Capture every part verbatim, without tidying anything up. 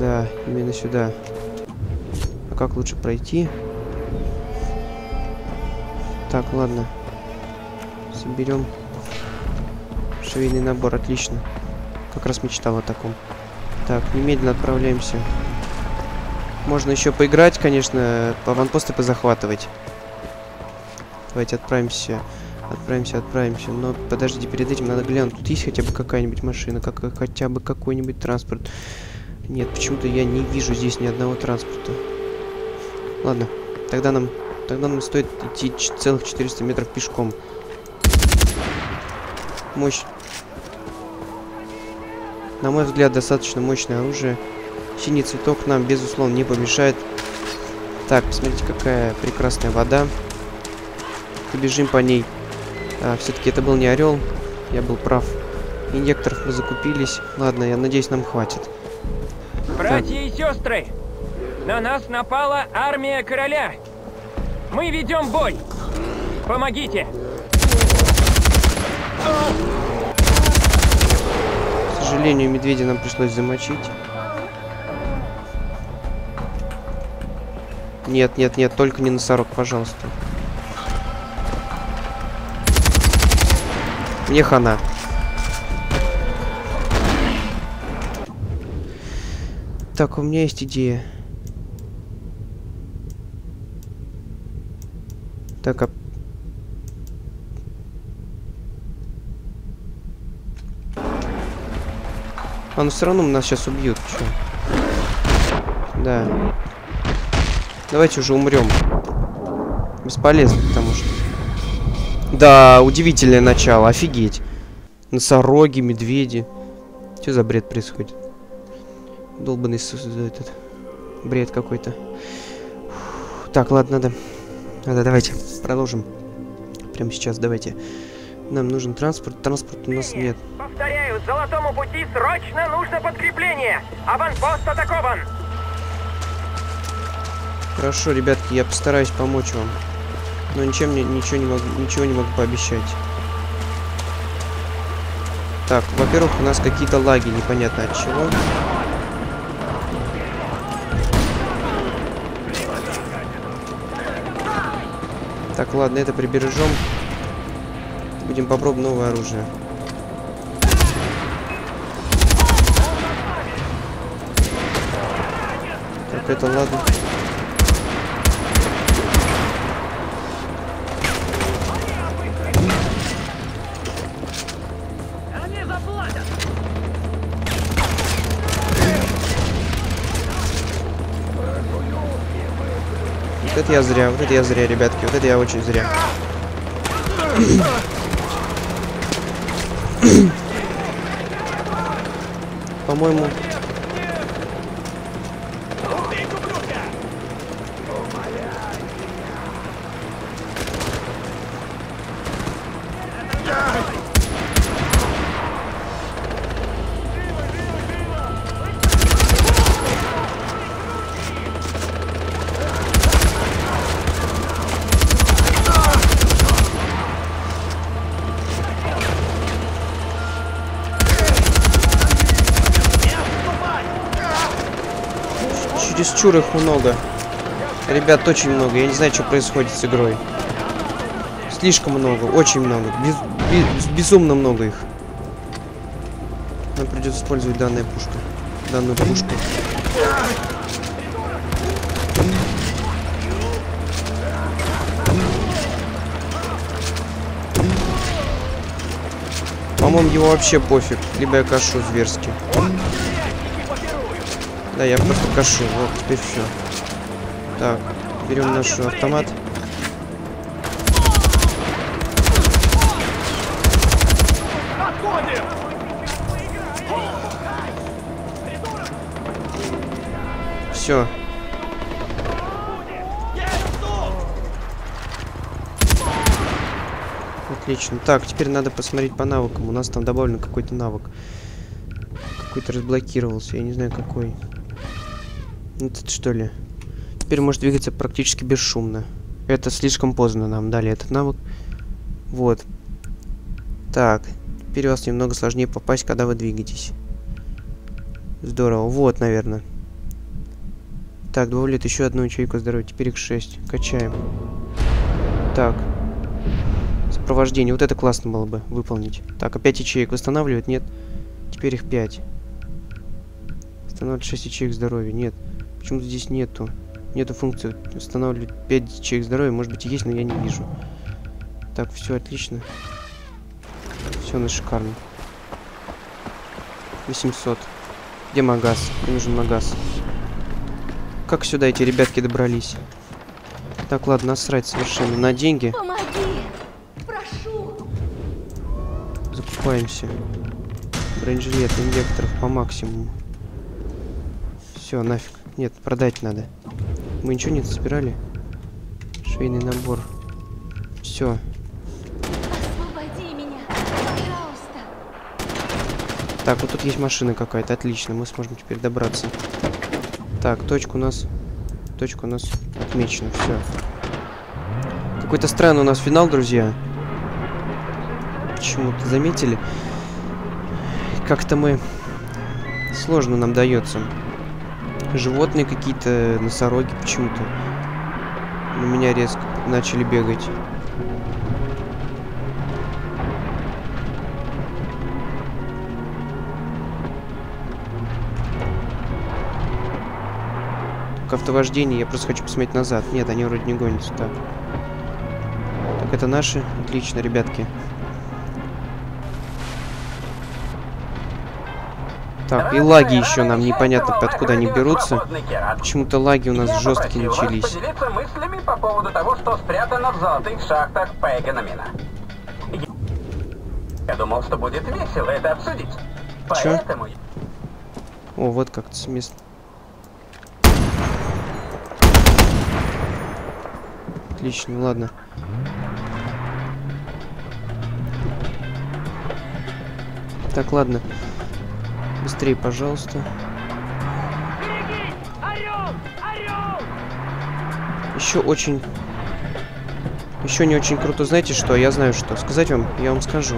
Да, именно сюда. А как лучше пройти? Так, ладно. Соберем швейный набор, отлично. Как раз мечтал о таком. Так, немедленно отправляемся. Можно еще поиграть, конечно, аванпосты позахватывать. Давайте отправимся. Отправимся, отправимся. Но подождите, перед этим надо глянуть. Тут есть хотя бы какая-нибудь машина, как, хотя бы какой-нибудь транспорт. Нет, почему-то я не вижу здесь ни одного транспорта. Ладно, тогда нам, тогда нам стоит идти целых четыреста метров пешком. Мощь. На мой взгляд, достаточно мощное оружие. Синий цветок нам, безусловно, не помешает. Так, посмотрите, какая прекрасная вода. Побежим по ней. А, все-таки это был не орел. Я был прав. Инъекторов мы закупились. Ладно, я надеюсь, нам хватит. Братья и сестры, на нас напала армия короля. Мы ведем бой. Помогите. К сожалению, медведя нам пришлось замочить. Нет, нет, нет, только не носорог, пожалуйста. Мне хана. Так, у меня есть идея. Так, а... А, ну все равно нас сейчас убьют. Чё? Да. Давайте уже умрем. Бесполезно, потому что... Да, удивительное начало, офигеть. Носороги, медведи. Что за бред происходит? Долбанный этот бред какой-то. Так, ладно, надо. Надо, давайте продолжим. Прямо сейчас, давайте. Нам нужен транспорт. Транспорта у нас нет. Повторяю, золотому пути срочно нужно подкрепление. Аванпост атакован. Хорошо, ребятки, я постараюсь помочь вам. Но ничем мне ничего не могу, ничего не могу пообещать. Так, во-первых, у нас какие-то лаги, непонятно от чего. Так, ладно, это прибережем. Будем попробовать новое оружие. Так, это ладно. Вот это я зря, вот это я зря, ребятки, вот это я очень зря. По-моему... Чересчур их много. Ребят, очень много. Я не знаю, что происходит с игрой. Слишком много, очень много. Без, без, безумно много их. Нам придется использовать данную пушку. Данную пушку. По-моему, его вообще пофиг. Либо я кашу зверски. Да, я просто кашу. Вот, теперь все. Так, берем наш автомат. Все. Отлично. Так, теперь надо посмотреть по навыкам. У нас там добавлен какой-то навык. Какой-то разблокировался. Я не знаю, какой. Этот, что ли? Теперь может двигаться практически бесшумно. Это слишком поздно нам дали этот навык. Вот. Так. Теперь у вас немного сложнее попасть, когда вы двигаетесь. Здорово. Вот, наверное. Так, добавляет еще одну ячейку здоровья. Теперь их шесть. Качаем. Так. Сопровождение. Вот это классно было бы выполнить. Так, опять ячеек восстанавливает? Нет. Теперь их пять. Восстанавливает шесть ячеек здоровья. Нет. Почему-то здесь нету. Нету функции восстанавливать пять ячеек здоровья. Может быть и есть, но я не вижу. Так, все отлично. Все у нас шикарно. восемьсот. Где магаз? Мне нужен магаз. Как сюда эти ребятки добрались? Так, ладно, насрать совершенно на деньги. Помоги! Прошу! Закупаемся. Бронежилет, инъекторов по максимуму. Все, нафиг. Нет, продать надо. Мы ничего не собирали. Швейный набор. Все. Освободи меня! Пожалуйста! Так, вот тут есть машина какая-то. Отлично, мы сможем теперь добраться. Так, точка у нас... Точка у нас отмечена. Все. Какой-то странный у нас финал, друзья. Почему-то заметили? Как-то мы... Сложно нам дается. Животные какие-то, носороги почему-то на меня резко начали бегать. К автовождению я просто хочу посмотреть назад. Нет, они вроде не гонятся. Так. Так, это наши. Отлично, ребятки. Так, и лаги еще нам непонятно, откуда они берутся. Почему-то лаги у нас жесткие начались. Поделиться мыслями по поводу того, что спрятано в золотых шахтах Пейгана-Мина. Я думал, что будет весело это обсудить. Чё? Поэтому... О, вот как-то с места. Отлично, ладно. Так, ладно. Быстрее, пожалуйста. Еще очень... Еще не очень круто. Знаете что? Я знаю что. Сказать вам? Я вам скажу.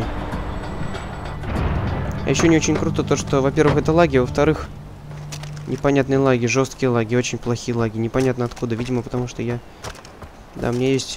А еще не очень круто то, что, во-первых, это лаги, во-вторых, непонятные лаги, жесткие лаги, очень плохие лаги. Непонятно откуда. Видимо, потому что я... Да, у меня есть...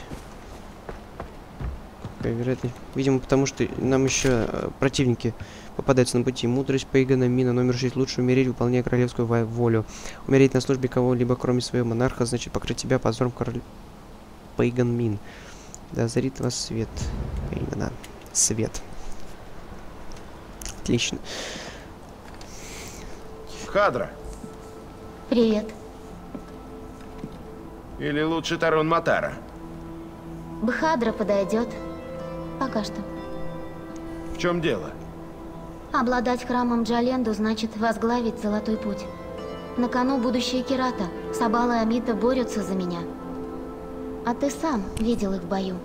Какая вероятность? Видимо, потому что нам еще противники попадаются на пути. Мудрость Пейгана-Мина номер шесть. Лучше умереть, выполняя королевскую волю. Умереть на службе кого-либо, кроме своего монарха, значит покрыть себя позором король... Пейган-Мин. Да озарит вас свет. Именно. Свет. Отлично. Хадра. Привет. Или лучше Тарун Матара? Бхадра подойдет. Пока что. В чем дело? Обладать храмом Джаленду значит возглавить Золотой Путь. На кону будущее Кирата. Сабала и Амита борются за меня. А ты сам видел их в бою.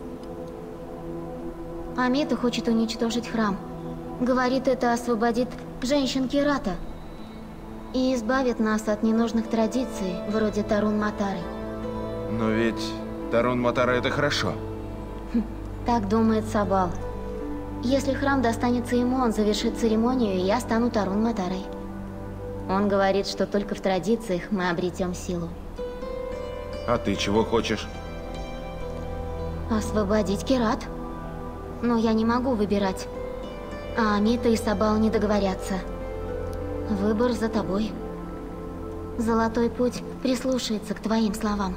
Амита хочет уничтожить храм. Говорит, это освободит женщин Кирата. И избавит нас от ненужных традиций, вроде Тарун Матары. Но ведь Тарун Матара это хорошо. Так думает Сабал. Если храм достанется ему, он завершит церемонию, и я стану Тарун Матарой. Он говорит, что только в традициях мы обретем силу. А ты чего хочешь? Освободить Кират. Но я не могу выбирать. А Амита и Сабал не договорятся. Выбор за тобой. Золотой Путь прислушается к твоим словам.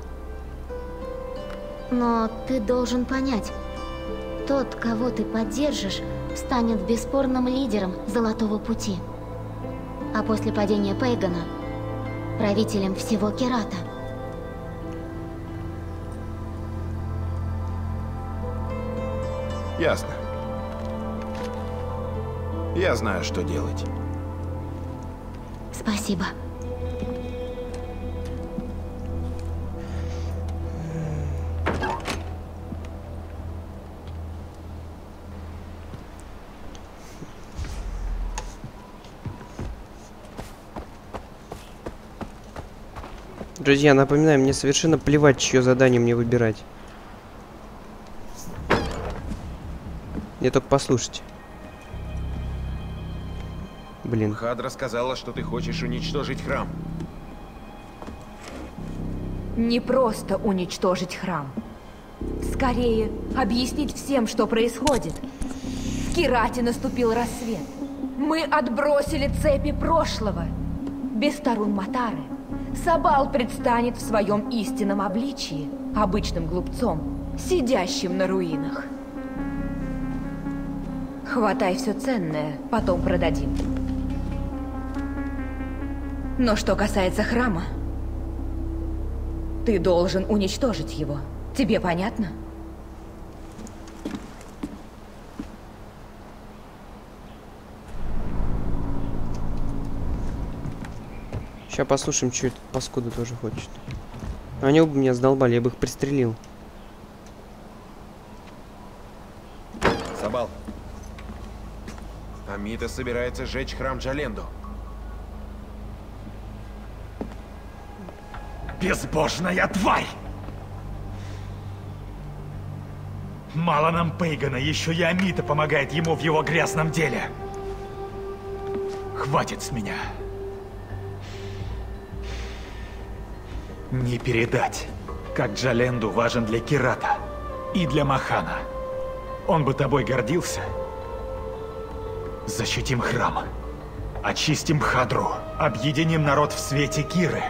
Но ты должен понять, тот, кого ты поддержишь, станет бесспорным лидером Золотого Пути. А после падения Пейгана – правителем всего Кирата. Ясно. Я знаю, что делать. Спасибо. Друзья, напоминаю, мне совершенно плевать, чье задание мне выбирать. Мне только послушать. Блин. Хадра сказала, что ты хочешь уничтожить храм. Не просто уничтожить храм. Скорее, объяснить всем, что происходит. В Кирате наступил рассвет. Мы отбросили цепи прошлого. Без Тарун-Матары Сабал предстанет в своем истинном обличии, обычным глупцом, сидящим на руинах. Хватай все ценное, потом продадим. Но что касается храма, ты должен уничтожить его. Тебе понятно? Сейчас послушаем, что этот паскуда тоже хочет. Они оба меня сдолбали, я бы их пристрелил. Сабал. Амита собирается сжечь храм Джаленду. Безбожная тварь! Мало нам Пейгана, еще и Амита помогает ему в его грязном деле. Хватит с меня. Не передать, как Джаленду важен для Кирата и для Махана. Он бы тобой гордился. Защитим храм, очистим Хадру, объединим народ в свете Киры.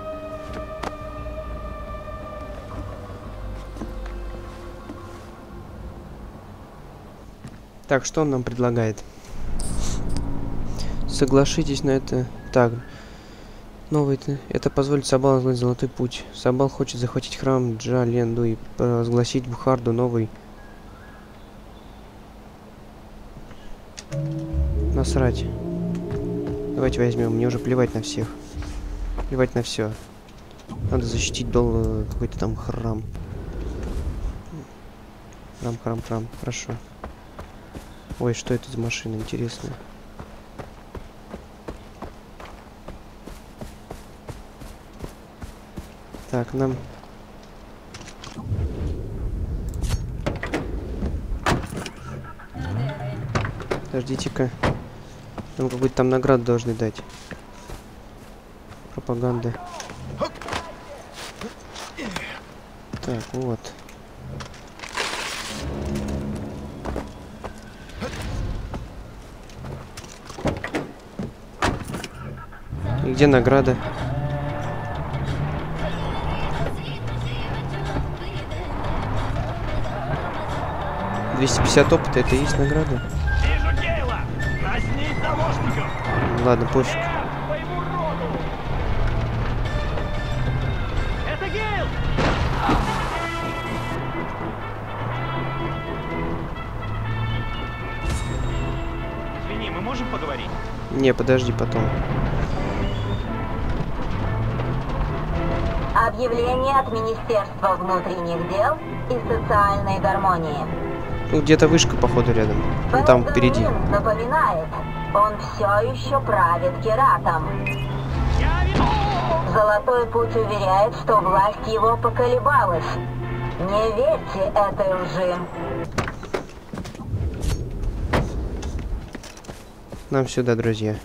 Так, что он нам предлагает? Соглашитесь на это. Так. Новый это позволит Сабалу возглавить Золотой Путь. Сабал хочет захватить храм Джаленду и провозгласить Бухарду новый. Насрать. Давайте возьмем. Мне уже плевать на всех. Плевать на все. Надо защитить дол какой-то там храм. Храм, храм, храм. Хорошо. Ой, что это за машина интересная? Так, нам... Подождите-ка. Нам какую-то там награду должны дать. Пропаганда. Так, вот. И где награда? двести пятьдесят опыта, это и есть награда? Вижу Гейла! Казнить заложников! Ладно, пофиг. Это Гейл! Извини, мы можем поговорить? Не, подожди, потом. Объявление от Министерства внутренних дел и социальной гармонии. Ну, где-то вышка, походу, рядом. Ну, там, впереди. Пейган напоминает, он все еще правит Киратом. Золотой Путь уверяет, что власть его поколебалась. Не верьте этой лжи. Нам сюда, друзья.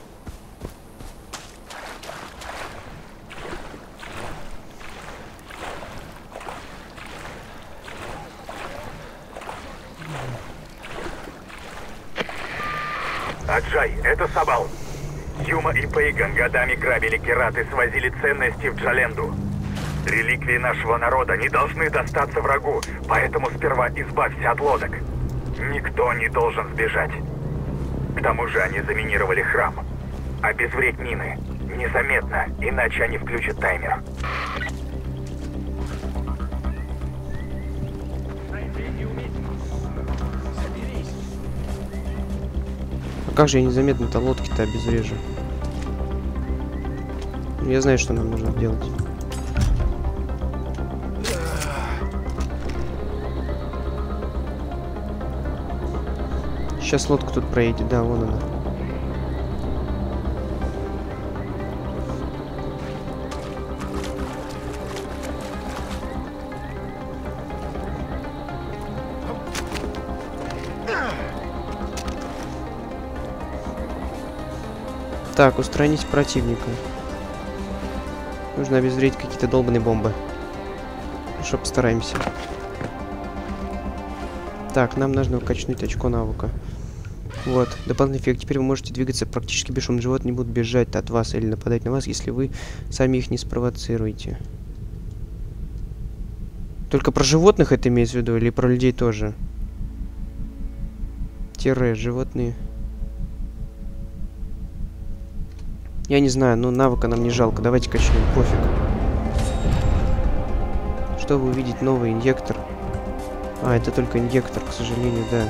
Аджай, это Сабал. Юма и Пейган годами грабили Кират и свозили ценности в Джаленду. Реликвии нашего народа не должны достаться врагу, поэтому сперва избавься от лодок. Никто не должен сбежать. К тому же они заминировали храм. Обезвредь мины. Незаметно, иначе они включат таймер. А как же я незаметно-то лодки-то обезврежу? Я знаю, что нам нужно делать. Сейчас лодка тут проедет, да, вон она. Так, устранить противника. Нужно обезвредить какие-то долбаные бомбы. Что, постараемся. Так, нам нужно качнуть очко навыка. Вот, дополнительный эффект. Теперь вы можете двигаться практически бесшумно. Животные не будут бежать от вас или нападать на вас, если вы сами их не спровоцируете. Только про животных это имеется в виду, или про людей тоже? Тире, животные. Я не знаю, но навыка нам не жалко. Давайте качнем, пофиг. Чтобы увидеть новый инъектор. А, это только инъектор, к сожалению, да.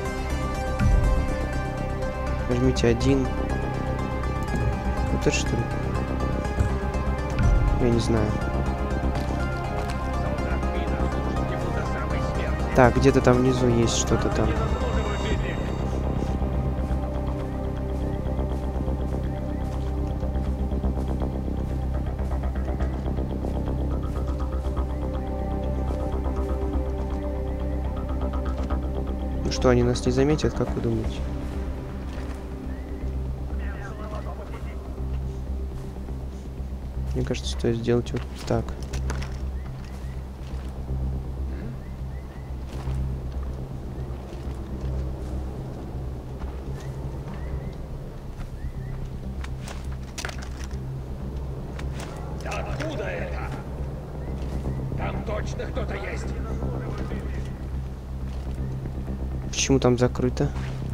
Нажмите один. Вот это что ли? Я не знаю. Так, где-то там внизу есть что-то там. Ну что, они нас не заметят, как вы думаете? Мне кажется, стоит сделать вот так. Откуда это? Там точно кто-то есть. Почему там закрыто?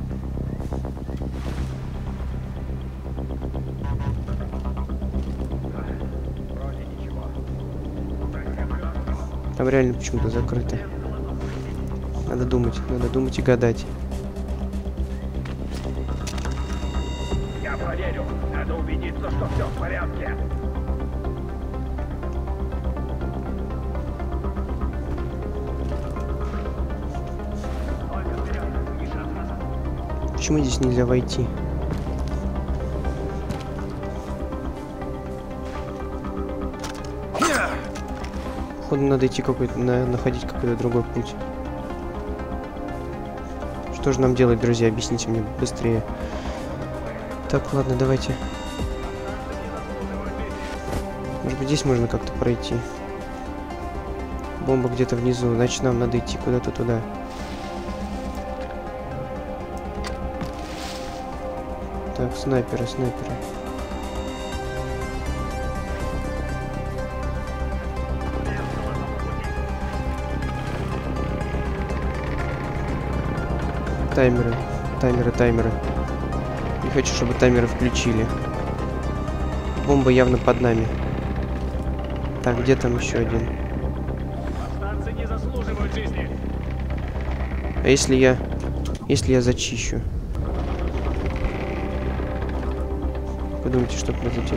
Там реально почему-то закрыто. Надо думать, надо думать и гадать. Я проверю. Надо убедиться, что все в порядке. Почему здесь нельзя войти? Походу надо идти какой-то, на, находить какой-то другой путь. Что же нам делать, друзья? Объясните мне быстрее. Так, ладно, давайте. Может быть, здесь можно как-то пройти. Бомба где-то внизу, значит, нам надо идти куда-то туда. Так, снайперы, снайперы. Таймеры, таймеры, таймеры. Не хочу, чтобы таймеры включили. Бомба явно под нами. Так, где там еще один? А если я... Если я зачищу? Вы думаете, что произойдет?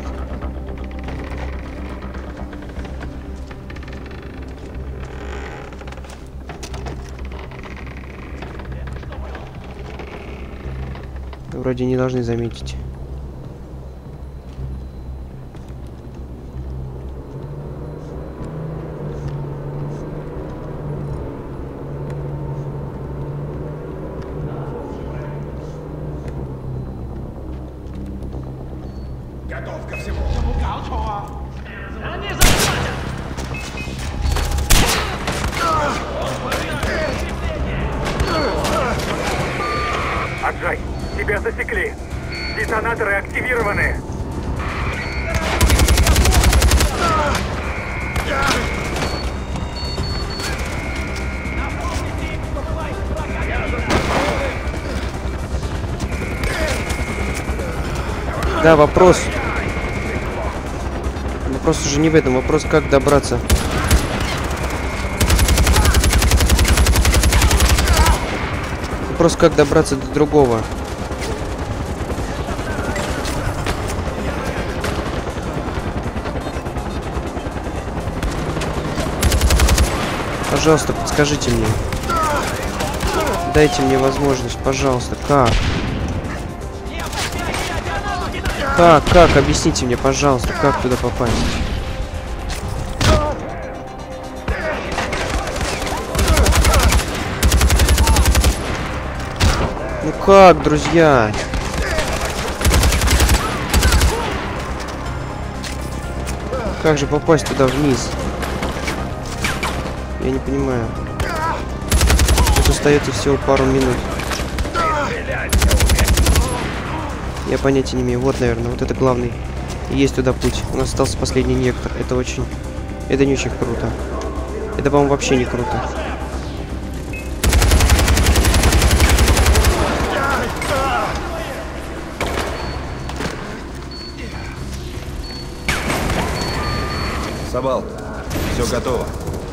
Вроде не должны заметить. Готов ко всему. Аджай, тебя засекли. Детонаторы активированы. Да, вопрос. Вопрос уже не в этом. Вопрос, как добраться. Вопрос, как добраться до другого. Пожалуйста, подскажите мне. Дайте мне возможность, пожалуйста. Как? Как, как? Объясните мне, пожалуйста, как туда попасть? Ну как, друзья? Как же попасть туда вниз? Я не понимаю. Тут остается всего пару минут. Я понятия не имею. Вот, наверное, вот это главный. И есть туда путь. У нас остался последний инъектор. Это очень... Это не очень круто. Это, по-моему, вообще не круто. Сабал, все готово.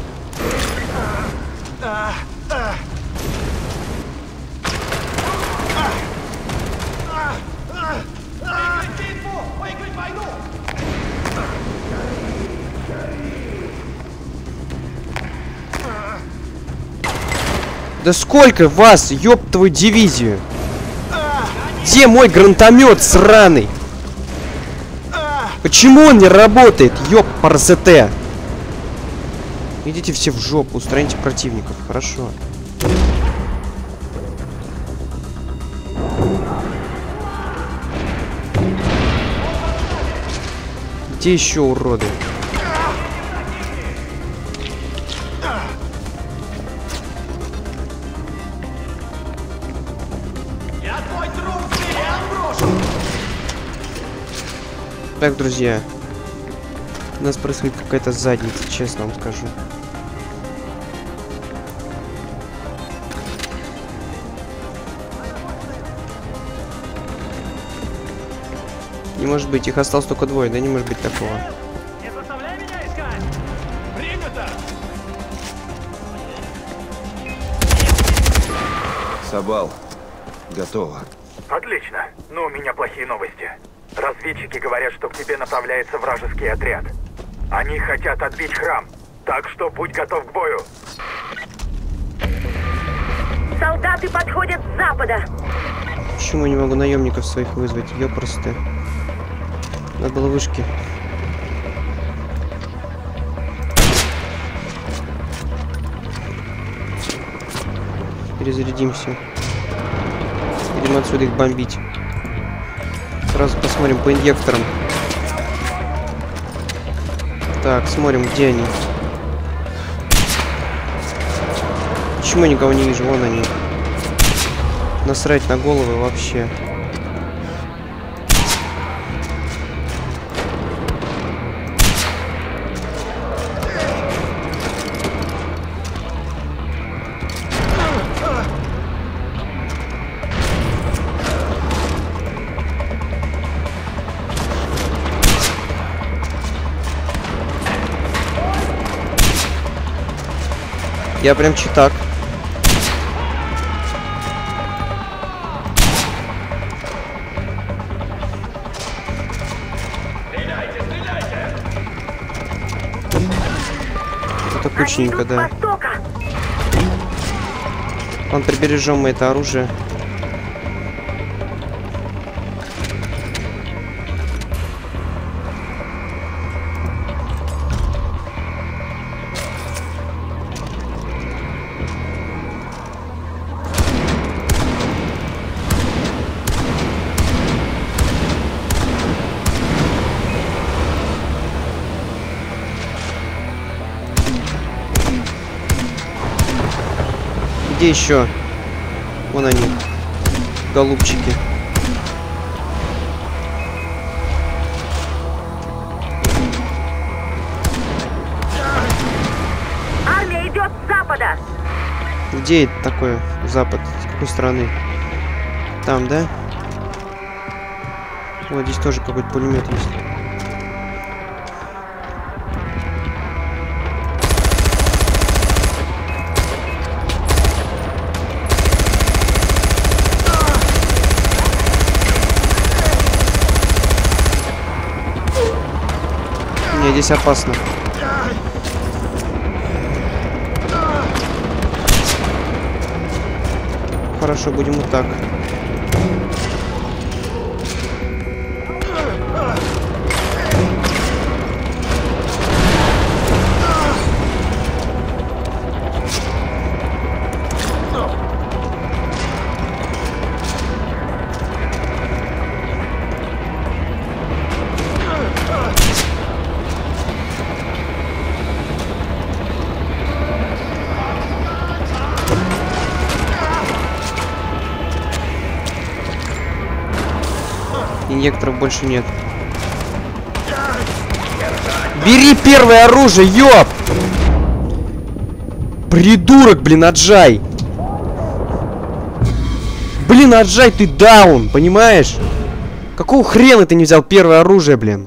Да сколько вас, ёб твою дивизию? Где мой гранатомет сраный? Почему он не работает, ёб паразете? Идите все в жопу, устраните противников, хорошо. Где еще уроды? Так, друзья, у нас происходит какая-то задница, честно вам скажу. Не может быть, их осталось только двое, да не может быть такого. Не заставляй меня искать! Принято! Сабал, готово. Отлично. Но у меня плохие новости. Разведчики говорят, что к тебе направляется вражеский отряд. Они хотят отбить храм. Так что будь готов к бою. Солдаты подходят с запада. Почему я не могу наемников своих вызвать? Ёпросты. Надо было вышки. Перезарядимся. Идем отсюда их бомбить. Сразу посмотрим по инъекторам. Так, смотрим, где они. Почему я никого не вижу? Вон они. Насрать на головы вообще. Я прям читак. Это кучненько, да. Ладно, прибережем мы это оружие. Где еще? Вон они, голубчики. Армия идет с запада. Где это такое? Запад? С какой стороны? Там, да? Вот здесь тоже какой-то пулемет есть. Не, здесь опасно. Хорошо, будем вот так. инъекторов больше нет. Бери первое оружие, ёп! Придурок, блин, Аджай! Блин, Аджай, ты даун, понимаешь? Какого хрена ты не взял первое оружие, блин?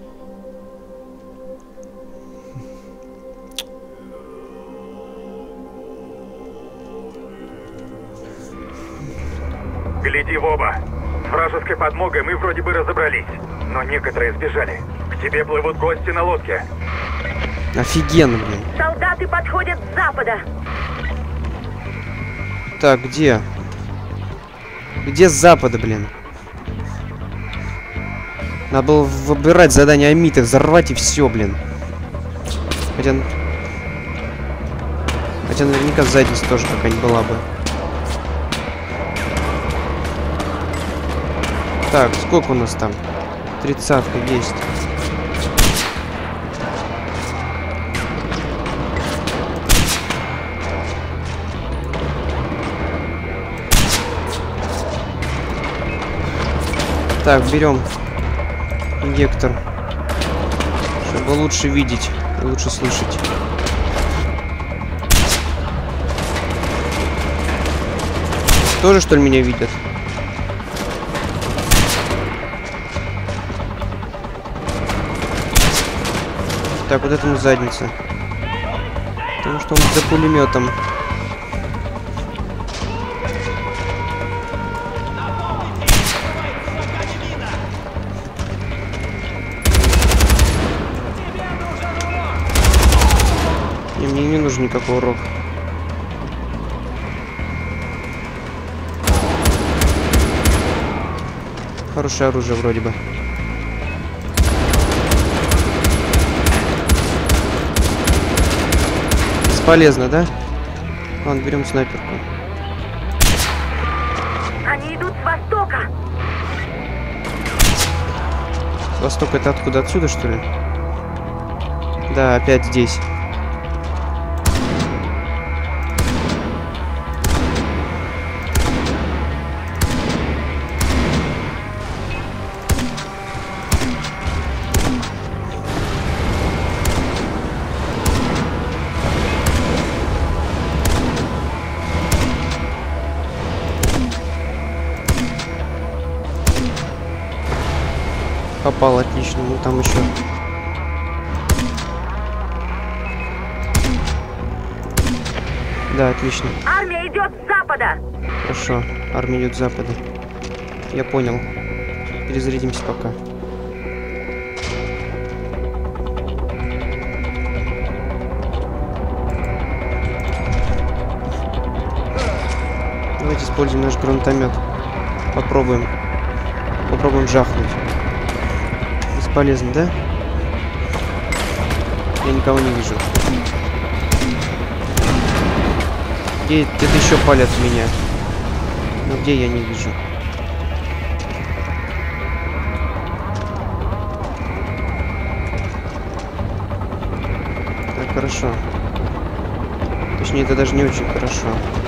Гляди в оба. С вражеской подмогой мы вроде бы разобрались, но некоторые сбежали. К тебе плывут гости на лодке. Офигенно, блин. Солдаты подходят с запада. Так, где? Где с запада, блин? Надо было выбирать задание Амиты, взорвать и все, блин. Хотя... Хотя наверняка задница тоже какая-нибудь была бы. Так, сколько у нас там? Тридцатка есть. Так, берем инъектор, чтобы лучше видеть и лучше слышать. Тоже, что ли, меня видят? Так, вот этому задница. Потому что он за пулеметом. Не, мне не нужен никакой урок. Хорошее оружие вроде бы. Бесполезно, да? Ладно, берем снайперку. Они идут с востока. С востока это откуда? Отсюда, что ли? Да, опять здесь. Попал, отлично. Ну там еще. Да, отлично. Армия идет с запада. Хорошо. Армия идет с запада. Я понял. Перезарядимся пока. Давайте используем наш гранатомет. Попробуем. Попробуем жахнуть. Бесполезно, да? Я никого не вижу. Где это еще палят в меня? Ну где я не вижу? Так, хорошо. Точнее, это даже не очень хорошо.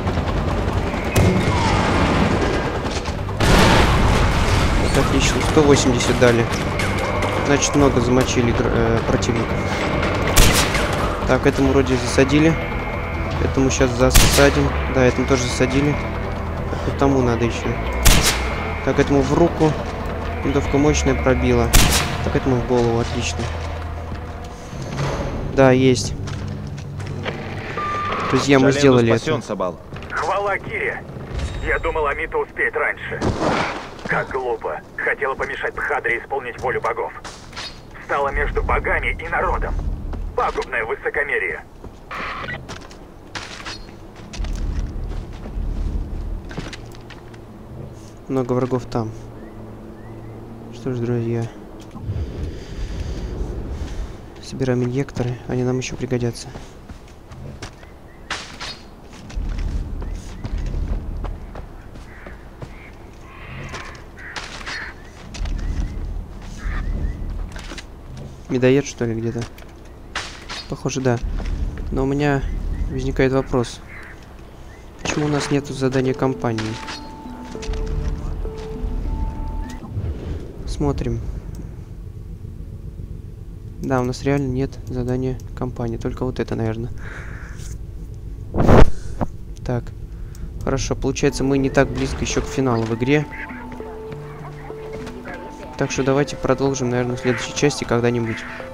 Так, отлично. сто восемьдесят дали. Значит, много замочили э, противников. Так, этому вроде засадили. Этому сейчас засадим. Да, этому тоже засадили. Так, вот тому надо еще. Так, этому в руку. Винтовка мощная пробила. Так, этому в голову. Отлично. Да, есть. Друзья, мы сделали это. Сабал. Хвала Кире. Я думал, Амита успеет раньше. Как глупо. Хотела помешать Бхадре исполнить волю богов. Стала между богами и народом. Пагубное высокомерие. Много врагов там. Что ж, друзья. Собираем инъекторы. Они нам еще пригодятся. Медоед, что ли, где-то? Похоже, да. Но у меня возникает вопрос. Почему у нас нету задания кампании? посмотрим. Да, у нас реально нет задания компании. Только вот это, наверное. Так. Хорошо, получается, мы не так близко еще к финалу в игре. Так что давайте продолжим, наверное, в следующей части когда-нибудь.